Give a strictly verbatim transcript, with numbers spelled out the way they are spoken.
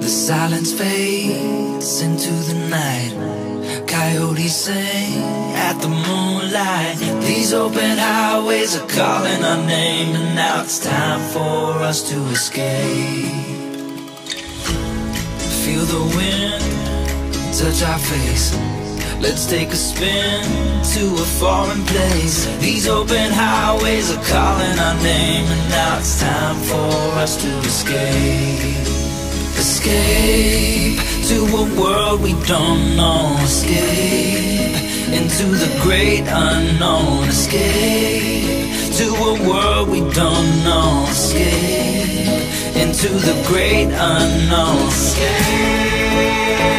The silence fades into the night. Coyotes sing at the moonlight. These open highways are calling our name, and now it's time for us to escape. Feel the wind touch our face. Let's take a spin to a foreign place. These open highways are calling our name, and now it's time for us to escape. Escape to a world we don't know. Escape into the great unknown. Escape to a world we don't know. Escape into the great unknown. Escape.